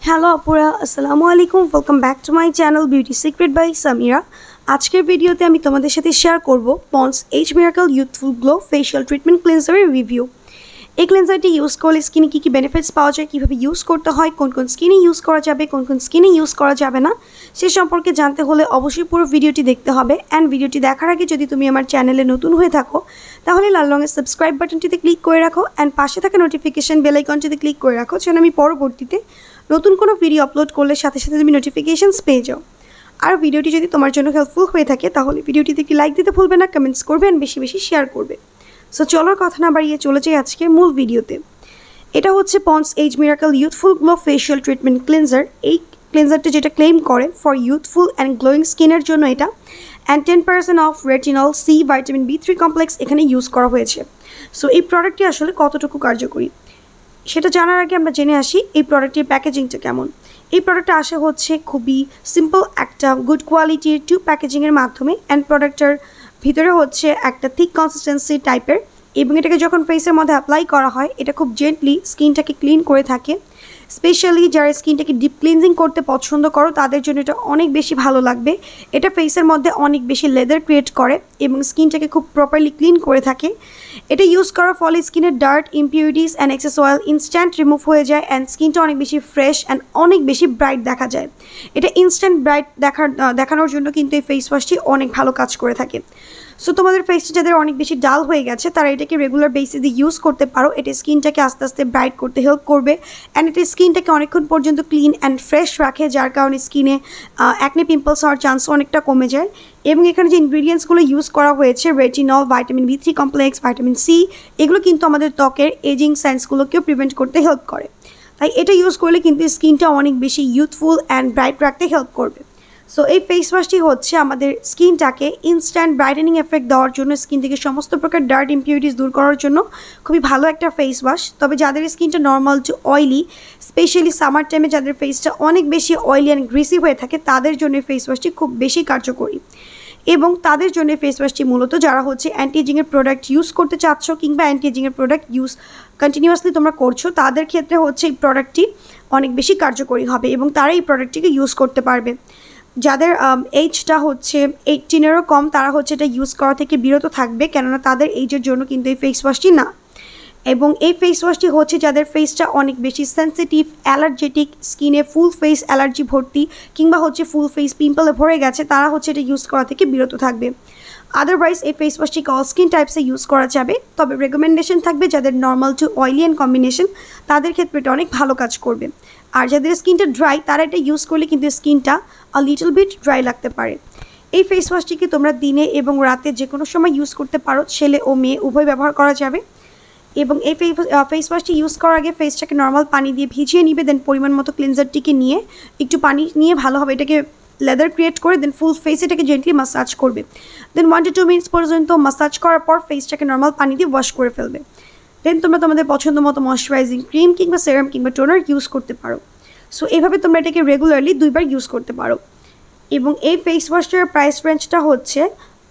Hello আপুরা, আসসালামু আলাইকুম। Welcome back to my channel beauty secret by Samira. আজকের ভিডিওতে আমি তোমাদের সাথে শেয়ার করব Pond's age miracle youthful glow facial treatment ক্লিনজারের রিভিউ। এই ক্লিনজারটি ইউজ করলে স্কিনে কী কী বেনিফিটস পাওয়া যায়, কীভাবে ইউজ করতে হয়, কোন কোন স্কিনে ইউজ করা যাবে, কোন কোন স্কিনে ইউজ করা যাবে না, সে সম্পর্কে জানতে হলে অবশ্যই পুরো ভিডিওটি দেখতে হবে। অ্যান্ড ভিডিওটি দেখার আগে যদি তুমি আমার চ্যানেলে নতুন হয়ে থাকো তাহলে লাল রঙের সাবস্ক্রাইব বাটনটিতে ক্লিক করে রাখো অ্যান্ড পাশে থাকা নোটিফিকেশান বেল আইকনটিতে ক্লিক করে রাখো, যেন আমি পরবর্তীতে নতুন কোনো ভিডিও আপলোড করলে সাথে সাথে তুমি নোটিফিকেশানস পেয়ে যাও। আর ভিডিওটি যদি তোমার জন্য হেল্পফুল হয়ে থাকে তাহলে ভিডিওটিতে একটি লাইক দিতে ভুলবে না, কমেন্টস করবে অ্যান্ড বেশি বেশি শেয়ার করবে। সো চলোর কথা না বাড়িয়ে চলে যাই আজকের মূল ভিডিওতে। এটা হচ্ছে Pond's age miracle youthful glow facial treatment cleanser. এই ক্লিনজারটি যেটা ক্লেম করে ফর ইউথফুল অ্যান্ড গ্লোয়িং স্কিনের জন্য এটা, and 10% of retinol C vitamin B3 complex এখানে ইউজ করা হয়েছে। সো এই প্রোডাক্টটি আসলে কতটুকু কার্যকরী সেটা জানার আগে আমরা জেনে আসি এই প্রোডাক্টের প্যাকেজিংটা কেমন। এই প্রোডাক্টটা আসা হচ্ছে খুবই সিম্পল একটা গুড কোয়ালিটির টিউব প্যাকেজিংয়ের মাধ্যমে, অ্যান্ড প্রোডাক্টটার ভিতরে হচ্ছে একটা থিক কনসিস্টেন্সি টাইপের, এবং এটাকে যখন ফেসের মধ্যে অ্যাপ্লাই করা হয় এটা খুব জেন্টলি স্কিনটাকে ক্লিন করে থাকে। স্পেশালি যারা স্কিনটাকে ডিপ ক্লিনজিং করতে পছন্দ করো তাদের জন্য এটা অনেক বেশি ভালো লাগবে। এটা ফেসের মধ্যে অনেক বেশি লেদার ক্রিয়েট করে এবং স্কিনটাকে খুব প্রপারলি ক্লিন করে থাকে। এটা ইউজ করার ফলে স্কিনের dirt, impurities and excess oil instant remove হয়ে যায় অ্যান্ড স্কিনটা অনেক বেশি ফ্রেশ অ্যান্ড অনেক বেশি ব্রাইট দেখা যায়। এটা ইনস্ট্যান্ট ব্রাইট দেখানোর জন্য কিন্তু এই ফেস ওয়াশটি অনেক ভালো কাজ করে থাকে। সো তোমাদের ফেসটা যাদের অনেক বেশি ডাল হয়ে গেছে তারা এটাকে রেগুলার বেসিসে ইউজ করতে পারো। এটা স্কিনটাকে আস্তে আস্তে ব্রাইট করতে হেল্প করবে অ্যান্ড এটা স্কিনটাকে অনেকক্ষণ পর্যন্ত ক্লিন অ্যান্ড ফ্রেশ রাখে, যার কারণে স্কিনে অ্যাকনে পিম্পলস হওয়ার চান্স অনেকটা কমে যায়। এবং এখানে যে ইনগ্রিডিয়েন্টসগুলো ইউজ করা হয়েছে retinol, vitamin B3 complex, vitamin C, এগুলো কিন্তু আমাদের ত্বকের এজিং সাইন্সগুলোকেও প্রিভেন্ট করতে হেল্প করে। তাই এটা ইউজ করলে কিন্তু স্কিনটা অনেক বেশি ইউথফুল অ্যান্ড ব্রাইট রাখতে হেল্প করবে। সো এই ফেস ওয়াশটি হচ্ছে আমাদের স্কিনটাকে ইনস্ট্যান্ট ব্রাইটেনিং এফেক্ট দেওয়ার জন্য, স্কিন থেকে সমস্ত প্রকার ডার্ট ইমপিউরিটিস দূর করার জন্য খুবই ভালো একটা ফেস ওয়াশ। তবে যাদের স্কিনটা normal to oily, specially summer টাইমে যাদের ফেসটা অনেক বেশি অয়েলি অ্যান্ড গ্রিসি হয়ে থাকে তাদের জন্য ফেস ওয়াশটি খুব বেশি কার্যকরী। এবং তাদের জন্য ফেস ওয়াশটি মূলত যারা হচ্ছে অ্যান্টি এজিংয়ের প্রোডাক্ট ইউজ করতে চাচ্ছ কিংবা অ্যান্টি এজিংয়ের প্রোডাক্ট ইউজ কন্টিনিউয়াসলি তোমরা করছো তাদের ক্ষেত্রে হচ্ছে এই প্রোডাক্টটি অনেক বেশি কার্যকরী হবে এবং তারা এই প্রোডাক্টটিকে ইউজ করতে পারবে। যাদের এইজটা হচ্ছে 18-এরও কম তারা হচ্ছে এটা ইউজ করা থেকে বিরত থাকবে, কেননা তাদের এইজের জন্য কিন্তু এই ফেস ওয়াশটি না। এবং এই ফেস ওয়াশটি হচ্ছে যাদের ফেসটা অনেক বেশি সেন্সিটিভ, অ্যালার্জেটিক, স্কিনে ফুল ফেস অ্যালার্জি ভর্তি কিংবা হচ্ছে ফুল ফেস পিম্পলে ভরে গেছে তারা হচ্ছে এটা ইউজ করা থেকে বিরত থাকবে। আদারওয়াইজ এই ফেস ওয়াশটিকে অল স্কিন টাইপসে ইউজ করা যাবে, তবে রেকমেন্ডেশন থাকবে যাদের normal to oily and combination তাদের ক্ষেত্রে এটা অনেক ভালো কাজ করবে। আর যাদের স্কিনটা ড্রাই তারা এটা ইউজ করলে কিন্তু স্কিনটা লিটল বিট ড্রাই লাগতে পারে। এই ফেস ওয়াশটিকে তোমরা দিনে এবং রাতে যে কোনো সময় ইউজ করতে পারো, ছেলে ও মেয়ে উভয় ব্যবহার করা যাবে। এবং এই ফেস ওয়াশটি ইউজ করার আগে ফেসটাকে নর্মাল পানি দিয়ে ভিজিয়ে নিবে, দেন পরিমাণ মতো ক্লিনজারটিকে নিয়ে একটু পানি নিয়ে ভালোভাবে এটাকে লেদার ক্রিয়েট করে দেন ফুল ফেস এটাকে জেন্টলি মাসাজ করবে। দেন 1 to 2 মিনিটস পর্যন্ত মাসাজ করার পর ফেসটাকে নর্মাল পানি দিয়ে ওয়াশ করে ফেলবে। দেন তোমরা তোমাদের পছন্দ মতো ময়শ্চারাইজিং ক্রিম কিংবা সেরাম কিংবা টোনার ইউজ করতে পারো। সো এইভাবে তোমরা এটাকে রেগুলারলি 2বার ইউজ করতে পারো। এবং এই ফেস ওয়াশটার প্রাইস রেঞ্জটা হচ্ছে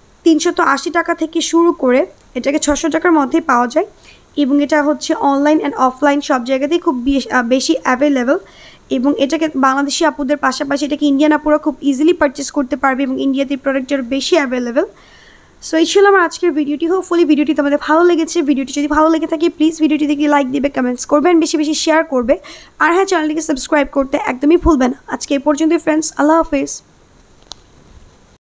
380 টাকা থেকে শুরু করে এটাকে 600 টাকার মধ্যেই পাওয়া যায়। এবং এটা হচ্ছে অনলাইন অ্যান্ড অফলাইন সব জায়গাতেই খুব বেশি অ্যাভেলেবেল। এবং এটাকে বাংলাদেশি আপুদের পাশাপাশি এটাকে ইন্ডিয়ান আপুরা খুব ইজিলি পারচেস করতে পারবে এবং ইন্ডিয়াতে প্রোডাক্টের বেশি অ্যাভেলেবেল। সো এই ছিল আমার আজকের ভিডিওটি। হোপফুলি ভিডিওটি তোমাদের ভালো লেগেছে। ভিডিওটি যদি ভালো লেগে থাকে প্লিজ ভিডিওটিতে একটি লাইক দিবে, কমেন্টস করবেন, বেশি বেশি শেয়ার করবে। আর হ্যাঁ, চ্যানেলটিকে সাবস্ক্রাইব করতে একদমই ভুলবে না। আজকে এই পর্যন্তই ফ্রেন্ডস, আল্লাহ হাফেজ।